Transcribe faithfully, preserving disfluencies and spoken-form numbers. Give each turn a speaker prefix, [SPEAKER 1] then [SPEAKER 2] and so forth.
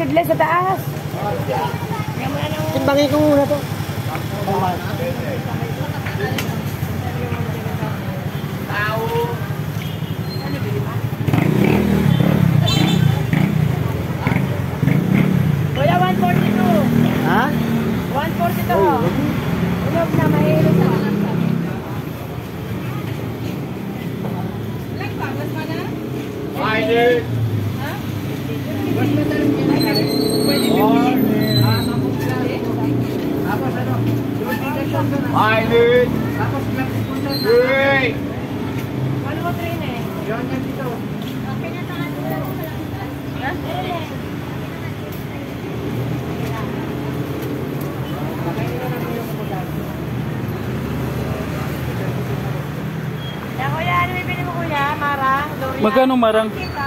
[SPEAKER 1] seedless sa taas.
[SPEAKER 2] Timbangin ko muna to.
[SPEAKER 1] Kuya, one forty-two.
[SPEAKER 2] Ha?
[SPEAKER 1] one forty-two. Ulog na, mahirap na.
[SPEAKER 3] Pilot!
[SPEAKER 1] Ha?
[SPEAKER 3] Pilot! Hey!
[SPEAKER 1] Ano mo train eh?
[SPEAKER 3] Yan yan dito.
[SPEAKER 1] Ha? Kaya kuya, ano bibili mo kuya? Mara? Dorian?
[SPEAKER 4] Magkano marang?
[SPEAKER 1] Kita.